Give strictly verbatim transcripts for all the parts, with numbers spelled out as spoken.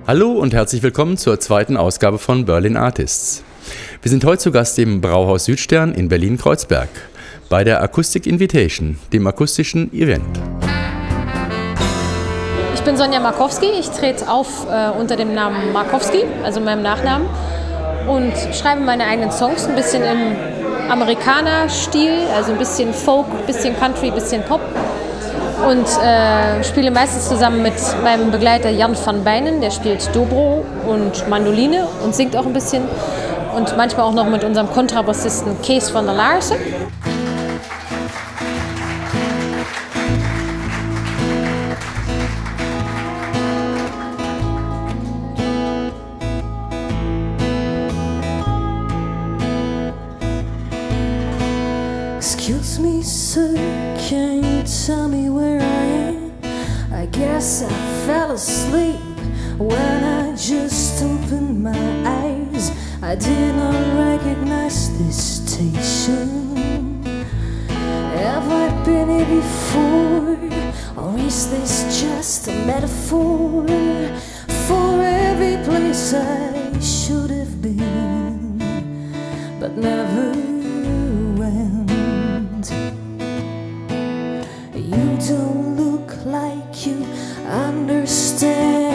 Hallo und herzlich willkommen zur zweiten Ausgabe von Berlin Artists. Wir sind heute zu Gast im Brauhaus Südstern in Berlin-Kreuzberg bei der Acoustic Invitation, dem akustischen Event. Ich bin Sonja Markowski, ich trete auf äh, unter dem Namen Markowski, also meinem Nachnamen, und schreibe meine eigenen Songs ein bisschen im Amerikaner-Stil, also ein bisschen Folk, ein bisschen Country, ein bisschen Pop. Und äh, spiele meistens zusammen mit meinem Begleiter Jan van Beinen, der spielt Dobro und Mandoline und singt auch ein bisschen. Und manchmal auch noch mit unserem Kontrabassisten Kees van der Laarsen. Excuse me, sir, can you tell me where I am? I guess I fell asleep when I just opened my eyes. I did not recognize this station. Have I been here before? Or is this just a metaphor for every place I should have been, but never went? You don't look like you understand.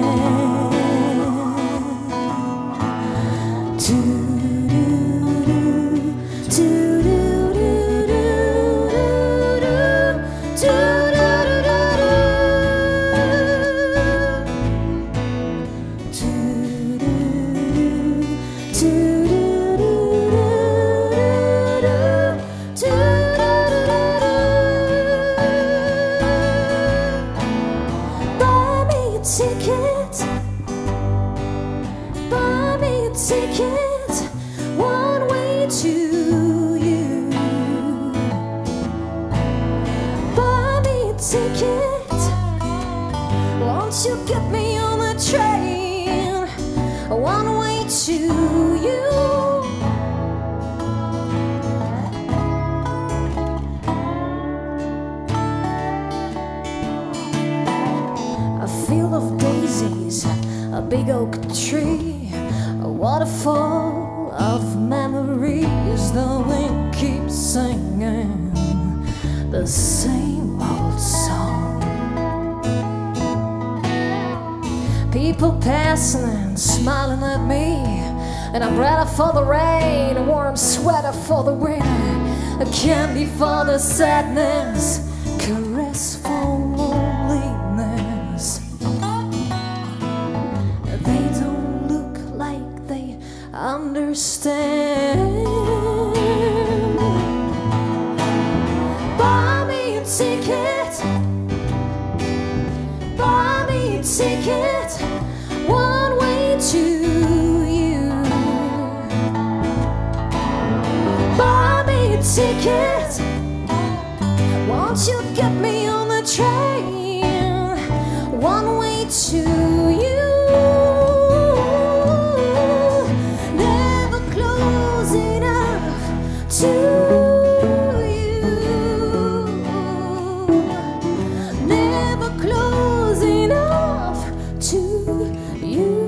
Ticket, buy me a ticket, one way to you. Buy me a ticket, won't you get me on the train, one way to you. Field of daisies, a big oak tree, a waterfall of memories. The wind keeps singing the same old song. People passing and smiling at me, an umbrella for the rain, a warm sweater for the winter, a candy for the sadness, caress for loneliness. Understand. Buy me a ticket, buy me a ticket, one way to you. Buy me a ticket, won't you get me on the train, one way to you. To you, never close enough to you.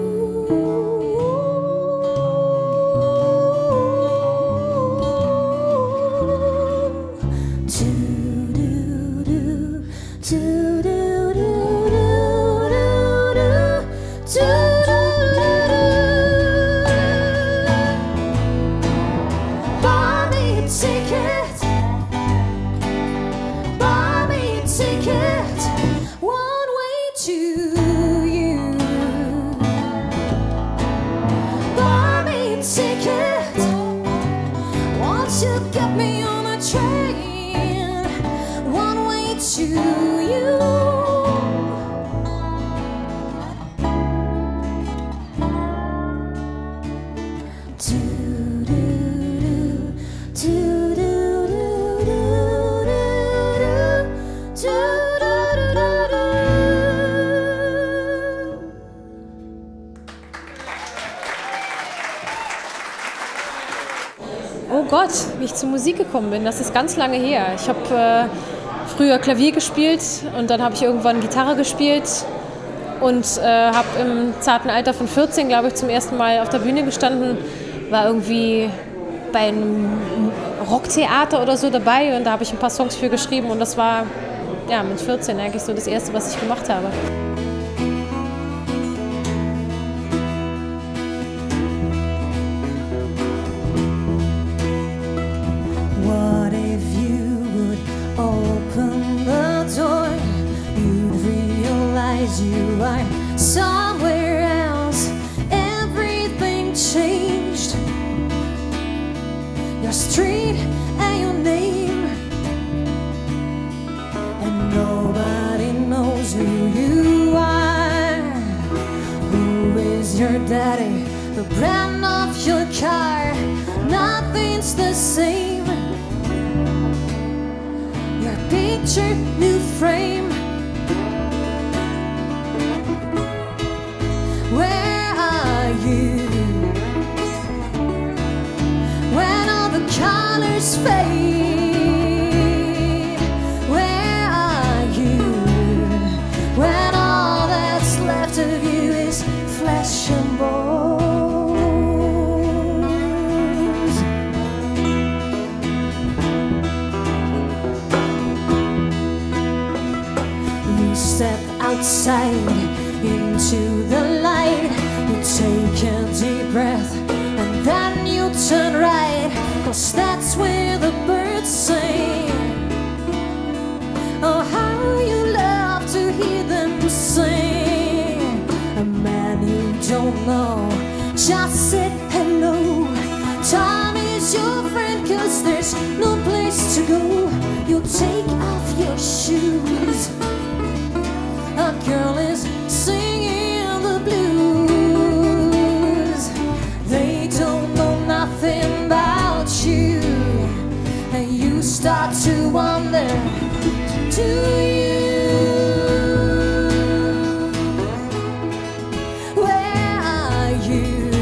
Do do do do do do do do do. Ticket, buy me a ticket, one way to you. Buy me a ticket, won't you get me on a train, one way to you. Do do do do. Oh Gott, wie ich zur Musik gekommen bin, das ist ganz lange her. Ich habe äh, früher Klavier gespielt und dann habe ich irgendwann Gitarre gespielt und äh, habe im zarten Alter von vierzehn, glaube ich, zum ersten Mal auf der Bühne gestanden, war irgendwie bei einem Rocktheater oder so dabei und da habe ich ein paar Songs für geschrieben und das war ja mit vierzehn eigentlich so das Erste, was ich gemacht habe. What if you would open the door? You'd realize you are somewhere else. Everything changed. Your street and your name, and nobody knows who you are. Who is your daddy? The brand of your car? Nothing's the same. Your picture, new frame. Where are you when all the colors fade? Where are you when all that's left of you is flesh and bones? You step outside into the light, you take a deep breath and then you turn right, 'cause that's where the birds sing. Oh, how you love to hear them sing. A man you don't know, just say hello. Time is your friend, 'cause there's no place to go. You take off your shoes. A girl is singing the blues. They don't know nothing about you, and you start to wonder, do you? Where are you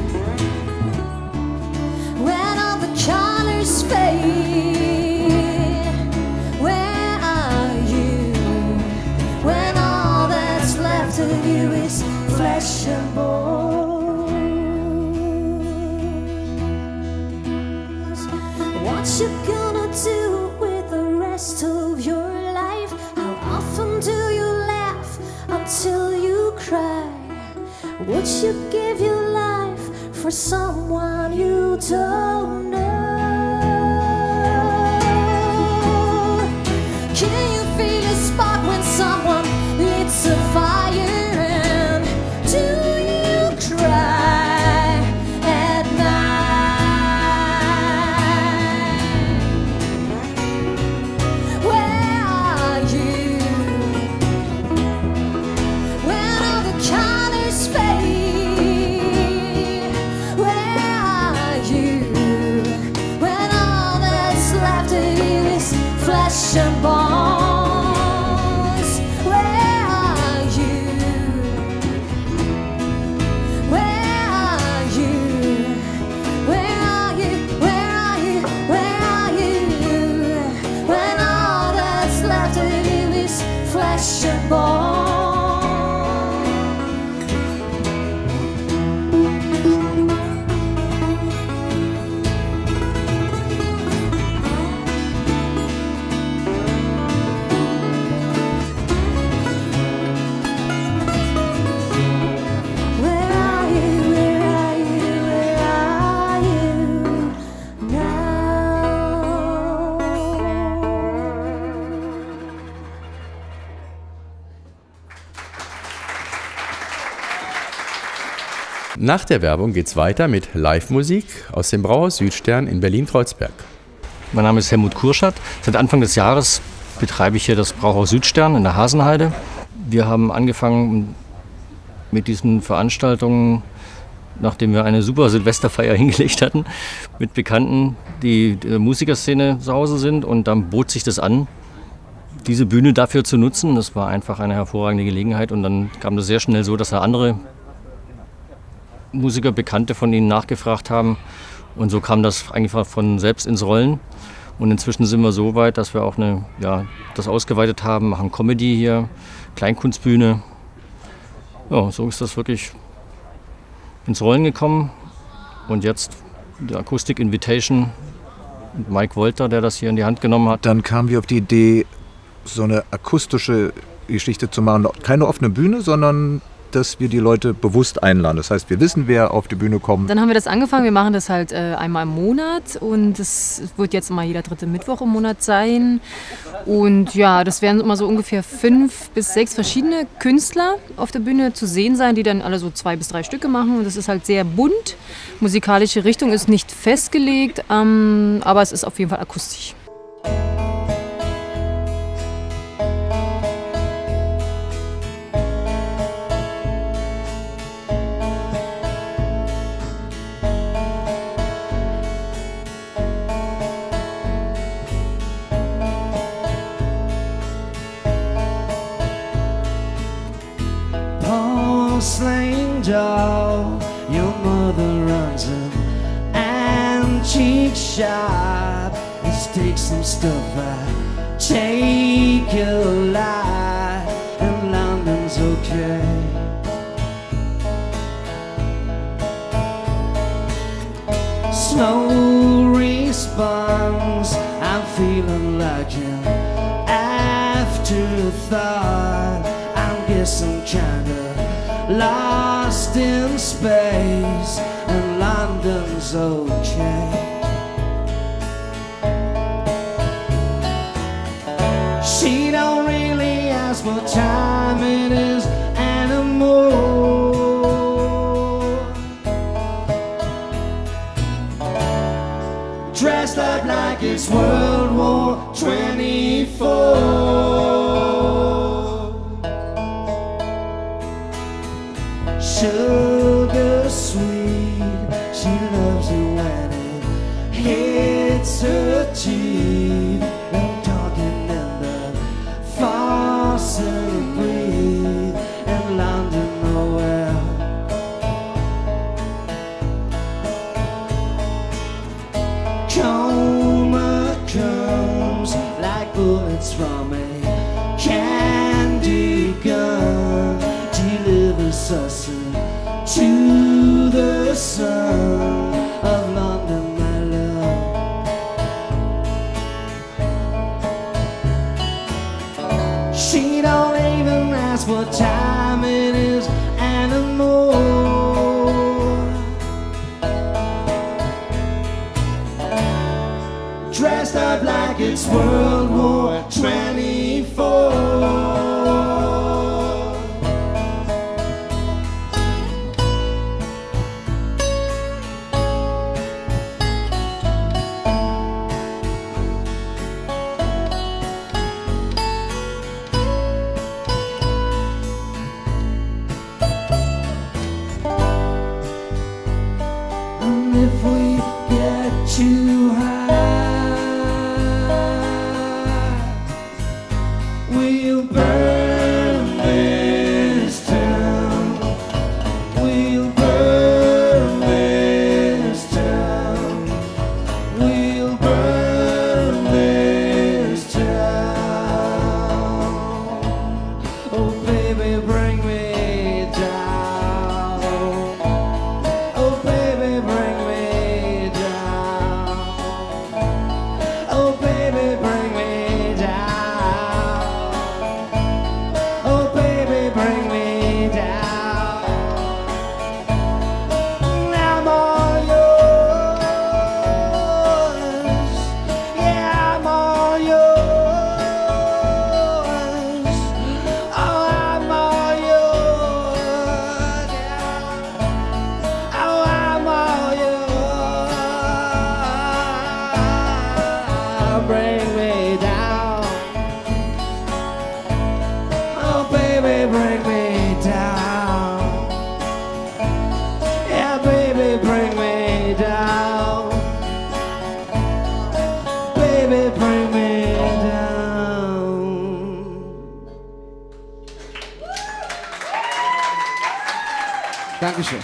when all the colors fade? Where are you when all that's left of you is flesh and bones? What you gonna do with the rest of your life? How often do you laugh until you cry? Would you give your life for someone you don't know? Can you feel a spark when someone lights a fire? And do you cry at night? Where are you when all the colors fade? Where are you when all that's left of you is flesh and bones? Where are you? Where are you? Where are you? Where are you? Where are you when all that's left of you is flesh and bones? Where are you? Where are you? Where are you now? Nach der Werbung geht's weiter mit Live-Musik aus dem Brauhaus Südstern in Berlin-Kreuzberg. Mein Name ist Helmut Kurschat. Seit Anfang des Jahres betreibe ich hier das Brauhaus Südstern in der Hasenheide. Wir haben angefangen mit diesen Veranstaltungen, nachdem wir eine super Silvesterfeier hingelegt hatten, mit Bekannten, die der Musikerszene zu Hause sind. Und dann bot sich das an, diese Bühne dafür zu nutzen. Das war einfach eine hervorragende Gelegenheit. Und dann kam das sehr schnell so, dass da andere Musiker, Bekannte von ihnen nachgefragt haben. Und so kam das eigentlich von selbst ins Rollen. Und inzwischen sind wir so weit, dass wir auch eine, ja, das ausgeweitet haben, machen Comedy hier, Kleinkunstbühne. Ja, so ist das wirklich ins Rollen gekommen. Und jetzt die Acoustic Invitation mit Mike Wolter, der das hier in die Hand genommen hat. Dann kamen wir auf die Idee, so eine akustische Geschichte zu machen. Keine offene Bühne, sondern dass wir die Leute bewusst einladen. Das heißt, wir wissen, wer auf die Bühne kommt. Dann haben wir das angefangen. Wir machen das halt äh, einmal im Monat und es wird jetzt mal jeder dritte Mittwoch im Monat sein. Und ja, das werden immer so ungefähr fünf bis sechs verschiedene Künstler auf der Bühne zu sehen sein, die dann alle so zwei bis drei Stücke machen. Und das ist halt sehr bunt. Musikalische Richtung ist nicht festgelegt, ähm, aber es ist auf jeden Fall akustisch. Porcelain doll, your mother runs an antique shop. Let's take some stuff out, take your life, and London's okay. Slow response, I'm feeling like an afterthought. I guess I'm kinda lost in space, and London's okay. She don't really ask what time it is anymore. Dressed up like it's World War twenty-four. Sugar sweet, she loves it when it hits her teeth. I'm talking in the faucet breathe in London, oh well. Coma comes like bullets from a candy gun, delivers us to the sun of London, my love. She don't even ask what time it is anymore. Dressed up like it's World War twenty-four. If we get too high, we'll burn this town. We'll burn this town. We'll burn this town. Oh baby, bring me down. Oh baby, bring me down. Oh baby, bring me down. Oh baby, bring me down. I'm all yours. Yeah, I'm all yours. Oh, I'm all yours. Yeah. Oh, I'm all yours. Bring me down. Oh, baby, bring me down. Yeah, baby, bring me down. Baby, bring me down. Dankeschön.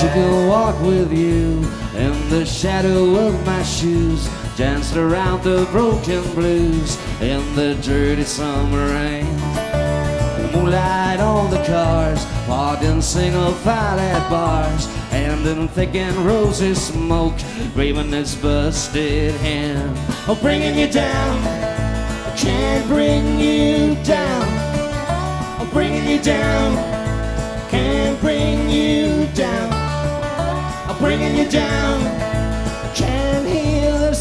She could walk with you in the shadow of my shoes, danced around the broken blues in the dirty summer rain. Moonlight on the cars, parked in single file at bars, and in thick and rosy smoke, waving its busted hand. Oh, bringing you down, I can't bring you down. Oh, bringing you down, can't bring you down. I'm bringing you down, I can't hear the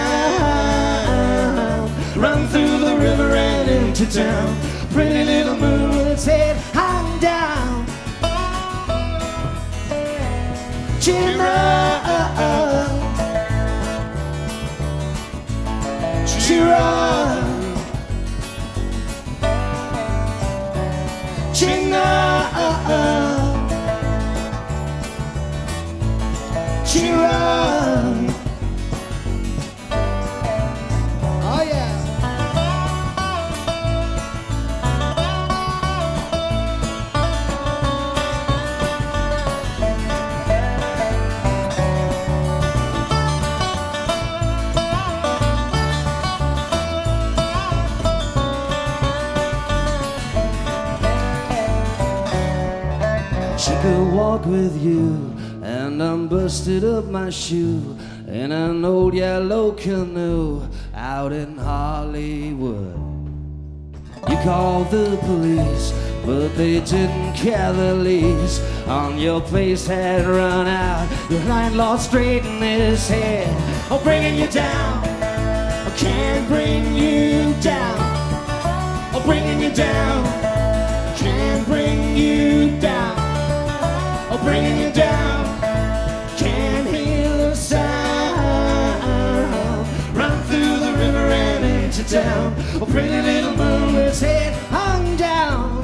sound. Run through the river and into town. Pretty little moon with its head hung down. Cheer up, cheer up, cheer up, cheer up. Oh yeah. She could walk with you, and I'm busted up my shoe in an old yellow canoe out in Hollywood. You called the police, but they didn't care the least. On your face had run out, your landlord straightened his head. Oh, bringing you down, I can't bring you down. Oh, bringing you down, can't bring you down. Oh, bringing you down, can't hear the sound. Run through the river and into town. Oh, pretty little moon with its head hung down.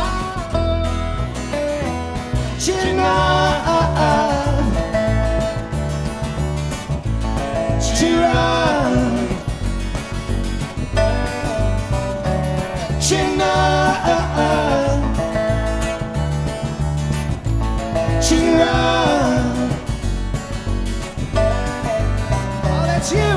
Chin up, cheer up, chin up. Cheer up. Oh, that's you.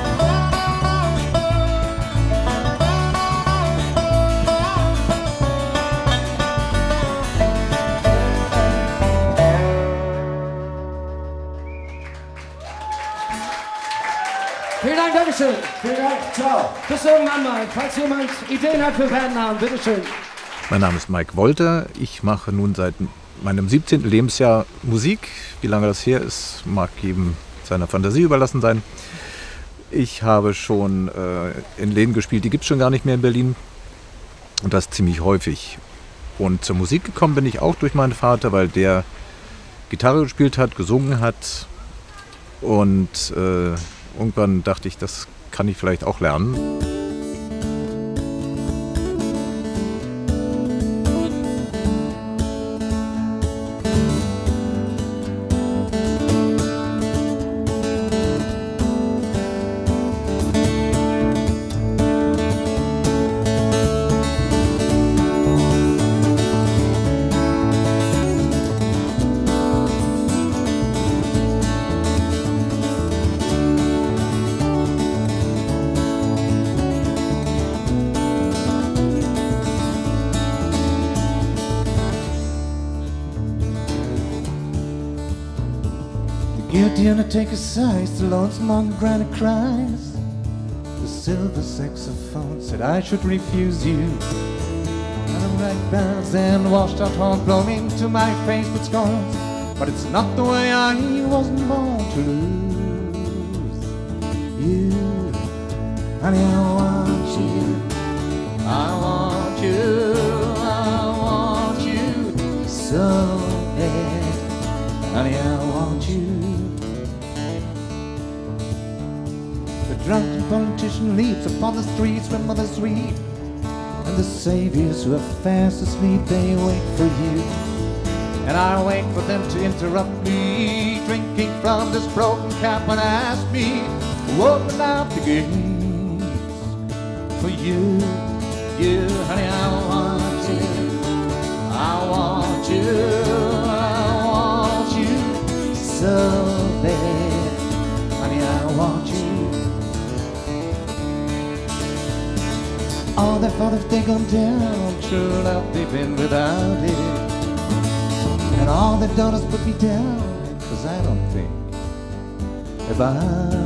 Vielen Dank, Dankeschön. Vielen Dank, ciao. Bis irgendwann mal. Falls jemand Ideen hat für Bandnamen, bitteschön. Mein Name ist Mike Wolter. Ich mache nun seit meinem siebzehnten Lebensjahr Musik. Wie lange das her ist, mag jedem seiner Fantasie überlassen sein. Ich habe schon äh, in Läden gespielt, die gibt es schon gar nicht mehr in Berlin. Und das ziemlich häufig. Und zur Musik gekommen bin ich auch durch meinen Vater, weil der Gitarre gespielt hat, gesungen hat. Und äh, irgendwann dachte ich, das kann ich vielleicht auch lernen. Guilty undertaker sighs, the lonesome mountain granite cries. The silver saxophone said I should refuse you. And the right bells and washed out horn blown into my face with scorns. But it's not the way I wasn't born to lose you. Honey, I want you, I want you, I want you so bad. Honey, I want you. The drunken politician leaps upon the streets where mothers weep, and the saviors who are fast asleep, they wait for you. And I wait for them to interrupt me, drinking from this broken cup, and ask me to open up the gates for you, you, honey, I want you, I want you, I want you they thought if they gone down, true love they've been without it. And all they've done is put me down, cause I don't think about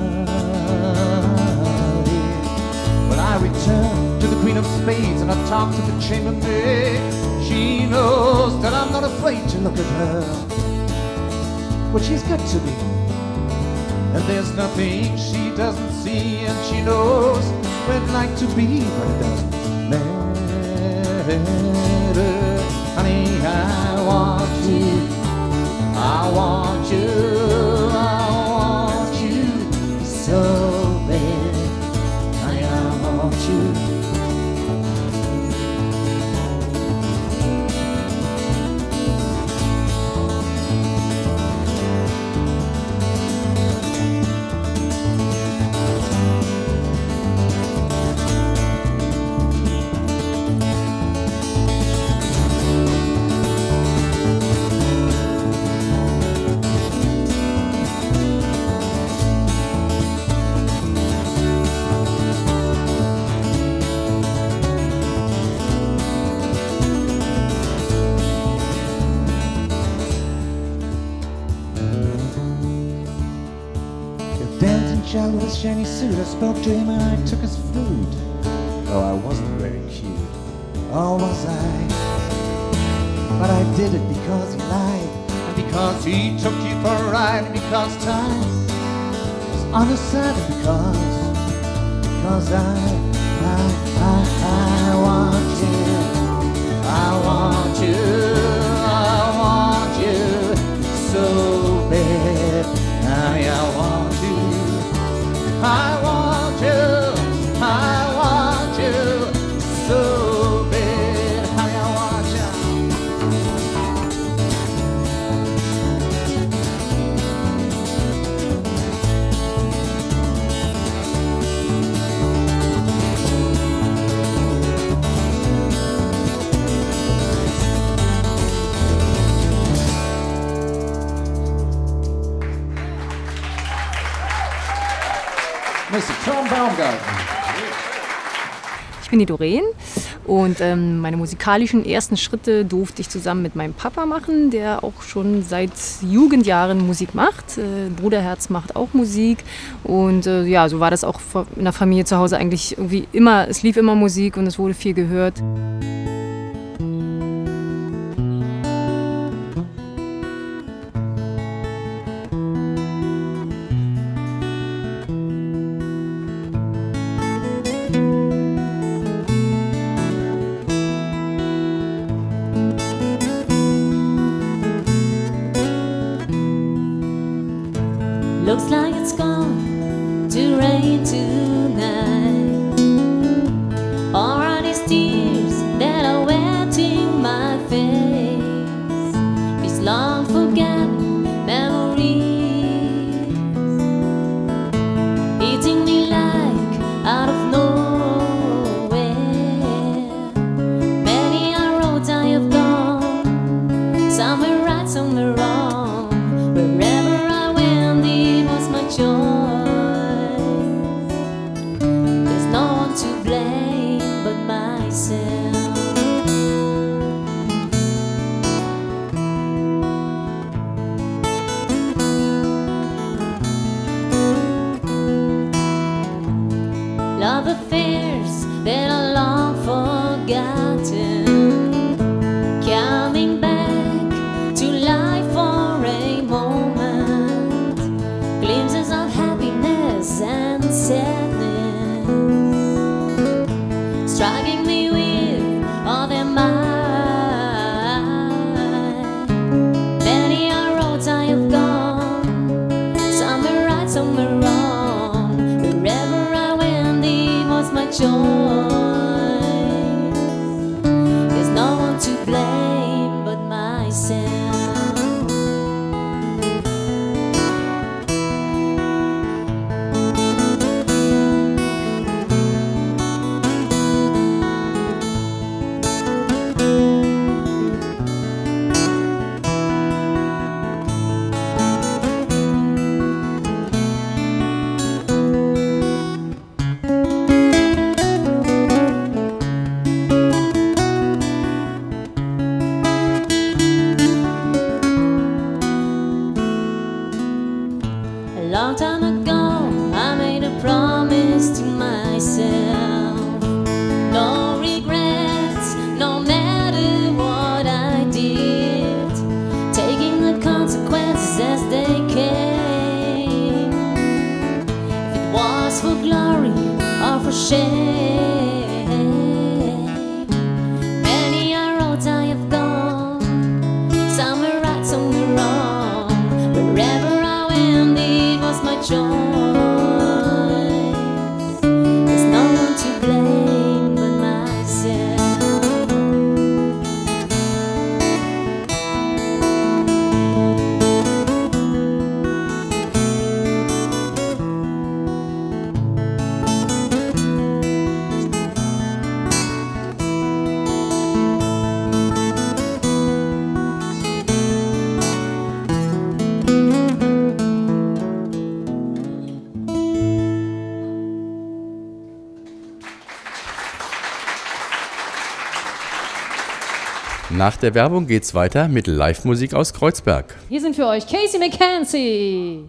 it. When I return to the Queen of Spades and I talk to the chambermaid, she knows that I'm not afraid to look at her, but she's got to be. And there's nothing she doesn't see, and she knows where I'd like to be, but it doesn't matter. Honey, I want you, I want you, I want you so bad. Honey, I want you. Child with a shiny suit, I spoke to him and I took his food. Oh, I wasn't very cute, oh was I? But I did it because he lied, and because he took you for a ride, and because time was on his side, and because, because I, I, I, I want you, I want you, I want you so bad, I, I want you. I want you, I want you so bad, honey, I want you. Mister Tom Baumgarten. Ich bin die Doreen und ähm, meine musikalischen ersten Schritte durfte ich zusammen mit meinem Papa machen, der auch schon seit Jugendjahren Musik macht. Äh, Bruderherz macht auch Musik und äh, ja, so war das auch in der Familie zu Hause eigentlich irgendwie immer, es lief immer Musik und es wurde viel gehört. Looks like it's going to rain tonight. Or are these tears that are wetting my face? These long forgotten memories eating me like out of nowhere. Many are roads I have gone, somewhere right, somewhere wrong. Wherever I went, it was my choice. There's no one to blame but myself. Love affairs that are long forgotten, coming back to life for a moment, glimpses of happiness and sadness, striking me with all their might. Many are roads I have gone, somewhere right, somewhere wrong. Wherever I went, it was my choice. There's no one to blame but myself. shame. Many a road I have gone, somewhere right, somewhere wrong. Wherever I went, it was my choice. There's no one to blame but myself. Nach der Werbung geht's weiter mit Live-Musik aus Kreuzberg. Hier sind für euch Casey McKenzie.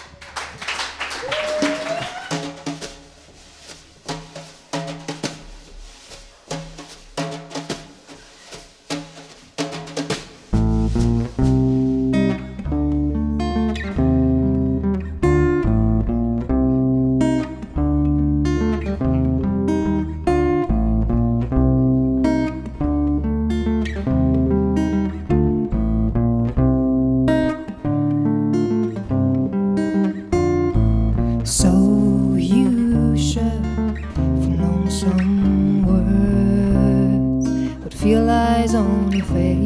So you should from lonesome words, but feel eyes on your face.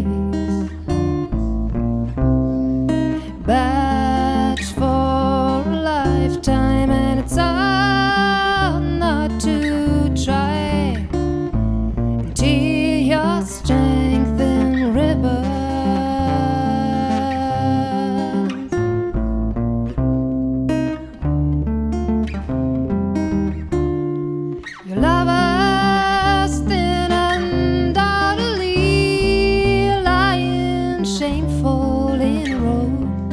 Batch for a lifetime, and it's hard not to try until your strength in ribbons. Your lovers then undoubtedly lying shameful in a row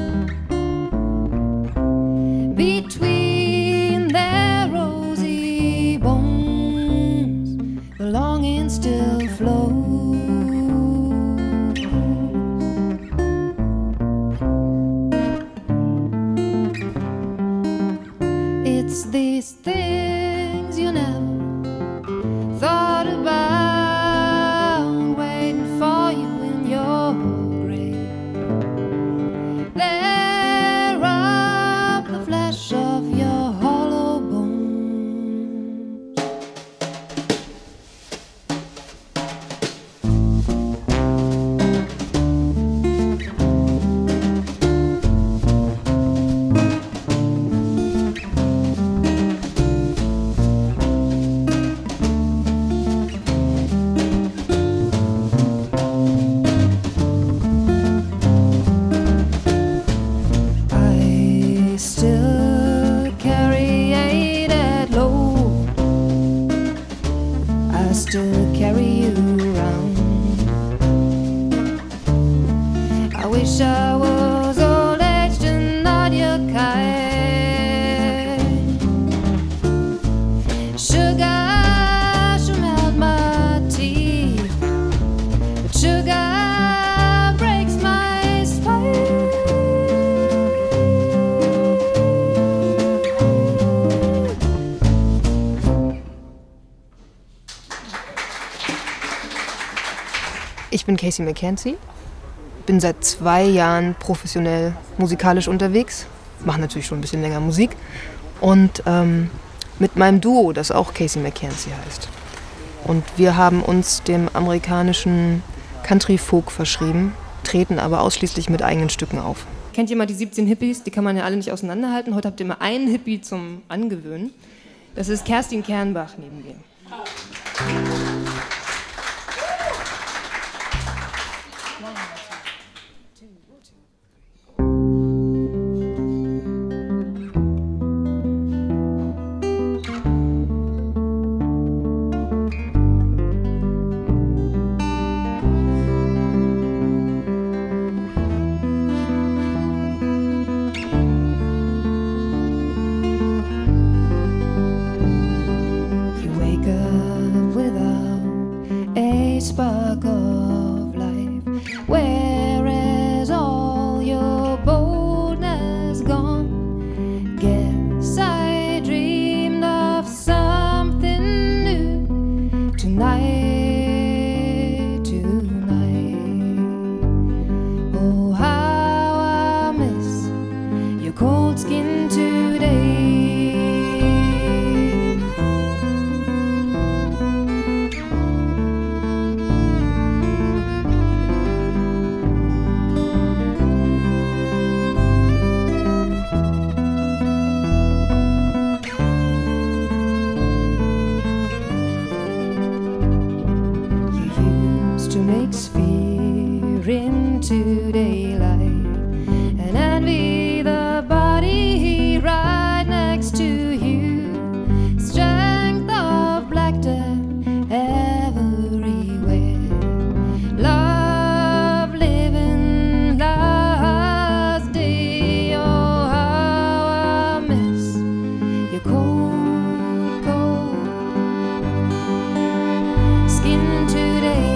between their rosy bones. The longing still flows. It's these things you never thought about, waiting for you in your grave. They're up the flesh of your hollow bones. I still carry a dead load. I still carry you around. I wish I was old aged and not your kind. Sugar should melt my teeth, but sugar breaks my spine. Ich bin Casey McKenzie, bin seit zwei Jahren professionell musikalisch unterwegs, mache natürlich schon ein bisschen länger Musik und ähm, mit meinem Duo, das auch Casey McKenzie heißt. Und wir haben uns dem amerikanischen Country-Folk verschrieben, treten aber ausschließlich mit eigenen Stücken auf. Kennt ihr mal die siebzehn Hippies? Die kann man ja alle nicht auseinanderhalten. Heute habt ihr mal einen Hippie zum Angewöhnen. Das ist Kerstin Kernbach neben mir. You wake up without a spark of life. Where is all Oh, how I miss your cold skin today. To make sphere into daylight and envy the body right next to you. Strength of black death everywhere. Love living last day. Oh, how I miss your cold, cold skin today.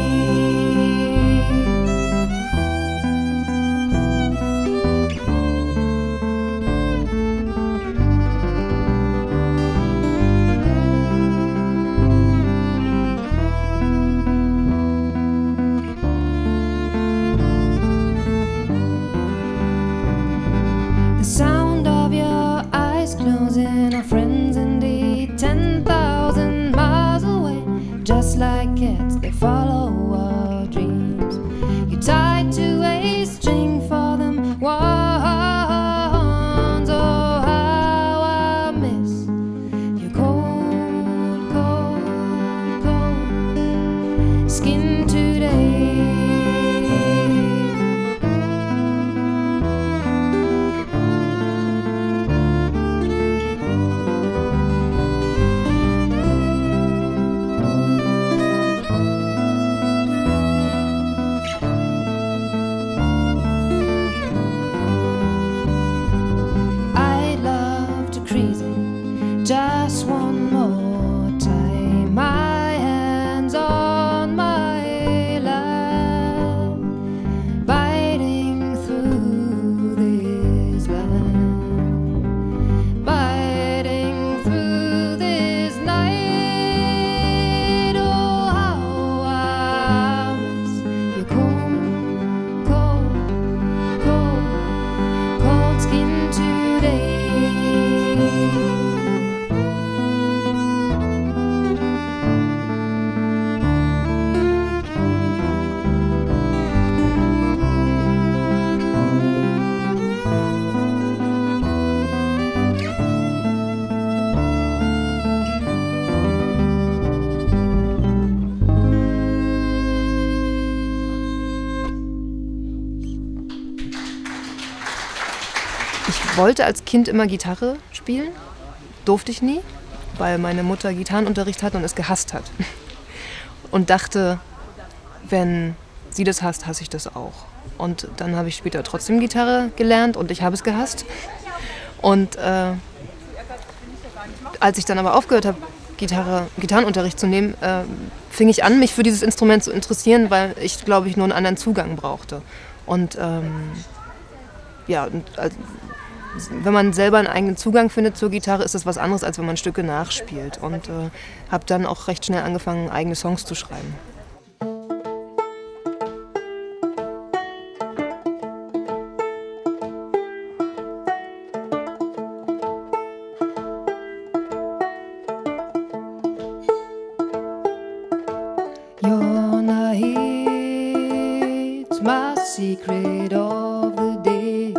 The sound of your eyes closing, our friends indeed, ten thousand miles away. Just like cats, they follow our dreams. You're tied to a string for them ones. Oh, how I miss your cold, cold, cold skin today. Just one more time, my hands on my lap, biting through this land, biting through this night. Oh, how I miss your cold, cold, cold, cold skin today. Ich wollte als Kind immer Gitarre spielen, durfte ich nie, weil meine Mutter Gitarrenunterricht hatte und es gehasst hat. Und dachte, wenn sie das hasst, hasse ich das auch. Und dann habe ich später trotzdem Gitarre gelernt und ich habe es gehasst. Und äh, als ich dann aber aufgehört habe, Gitarre, Gitarrenunterricht zu nehmen, äh, fing ich an, mich für dieses Instrument zu interessieren, weil ich, glaube ich, nur einen anderen Zugang brauchte. Und ähm, ja, und, also, wenn man selber einen eigenen Zugang findet zur Gitarre, ist das was anderes, als wenn man Stücke nachspielt. Und äh, habe dann auch recht schnell angefangen, eigene Songs zu schreiben. Your night's my secret of the day.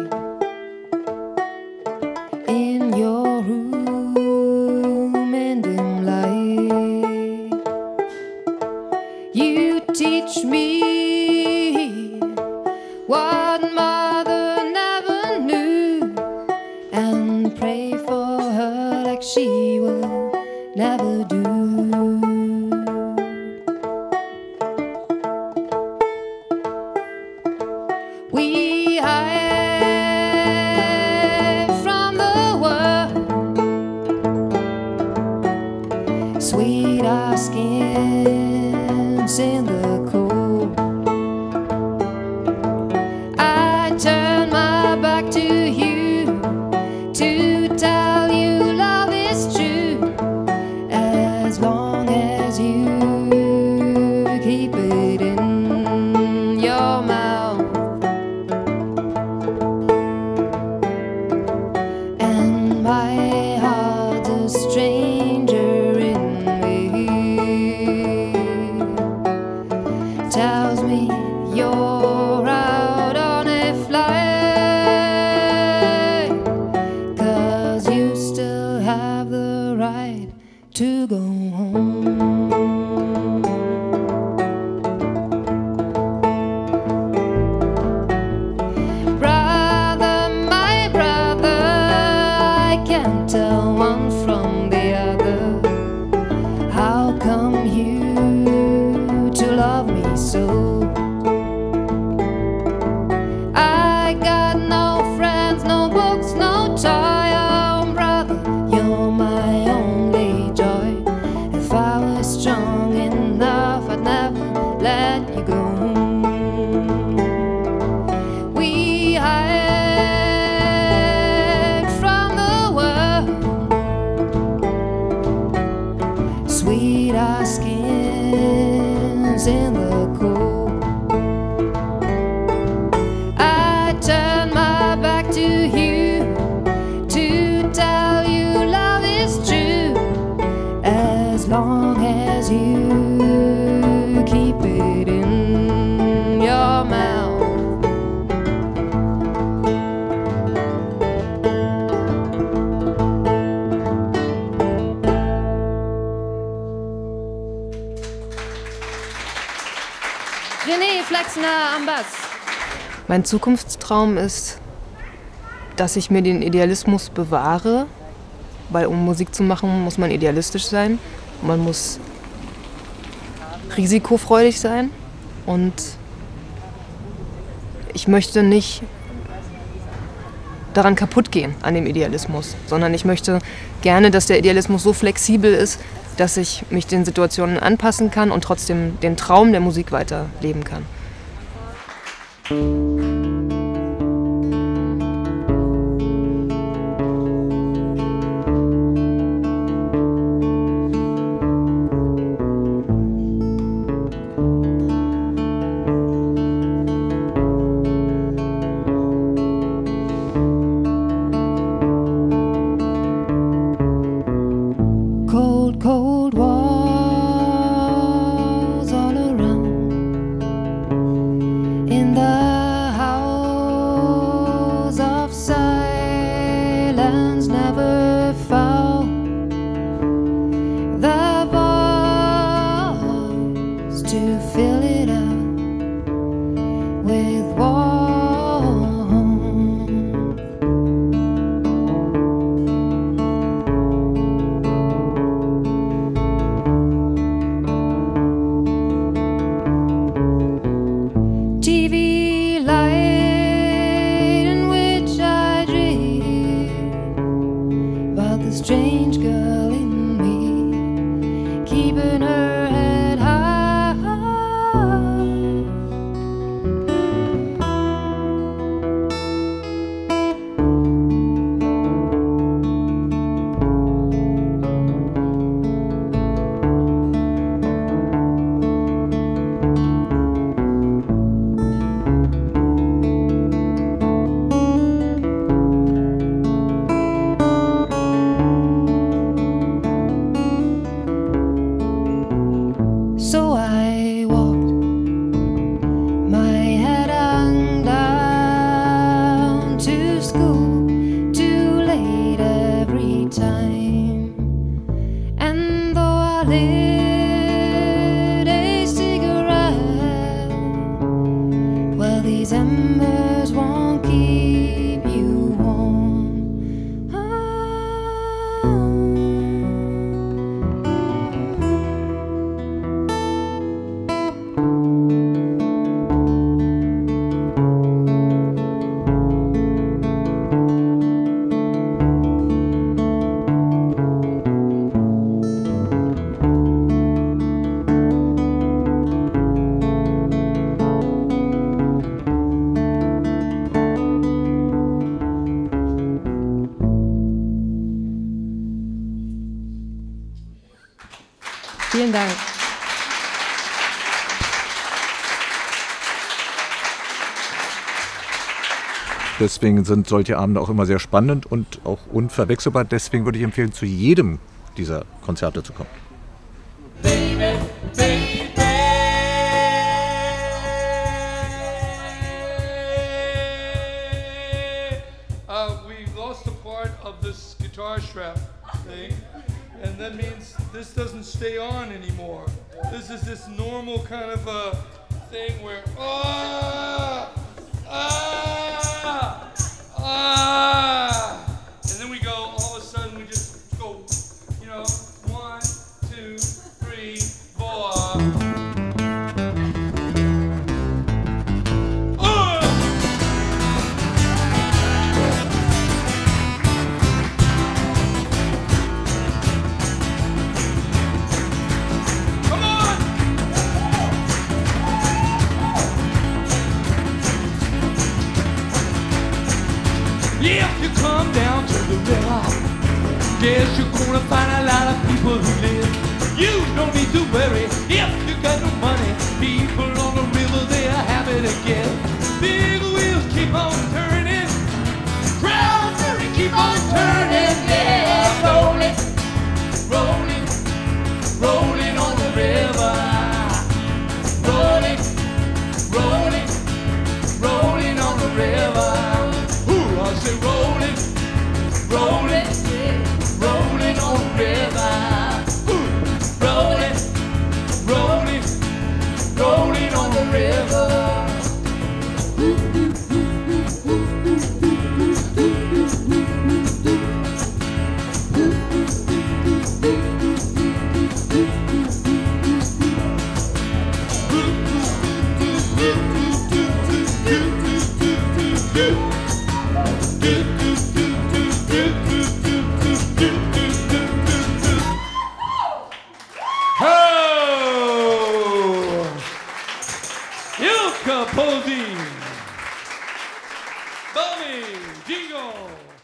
In your room in dim light, you teach me what mother never knew, and pray for her like she will never do. We hide from the world, sweet our skins in the cold. I turn my back to you to tell you love is true, as long as you keep it in your mouth. ganz nah am Bass. Mein Zukunftstraum ist, dass ich mir den Idealismus bewahre, weil um Musik zu machen, muss man idealistisch sein. Man muss risikofreudig sein und ich möchte nicht daran kaputt gehen, an dem Idealismus, sondern ich möchte gerne, dass der Idealismus so flexibel ist, dass ich mich den Situationen anpassen kann und trotzdem den Traum der Musik weiterleben kann. Cold, cold walls all around. In the house of silence never found the voice to fill it out with warmth. T V light in which I dream about the strange girl in me, keeping her head high. So I walked, my head hung down to school, too late every time. And though I lit a cigarette, well, these embers won't keep you warm. Ah. Vielen Dank. Deswegen sind solche Abende auch immer sehr spannend und auch unverwechselbar. Deswegen würde ich empfehlen, zu jedem dieser Konzerte zu kommen. Baby, baby. Uh, we lost a part of this guitar strap thing, and that means this doesn't stay on anymore. This is this normal kind of a thing where ah, ah, ah, and then we go. All of a sudden, we just go, you know, one, two, three, four. If you come down to the river, guess you're gonna find a lot of people who live. You don't need to worry if you got no money. People on the river, they are happy to give. Big wheels keep on turning, crowds hurry, keep on turning. Yeah, rolling, rolling, rolling on the river. Rolling, rolling, rolling on the river. I say rolling, rolling, rolling on the river. Ooh, rolling, rolling, rolling on Il Capozzi, Bobby Jingle.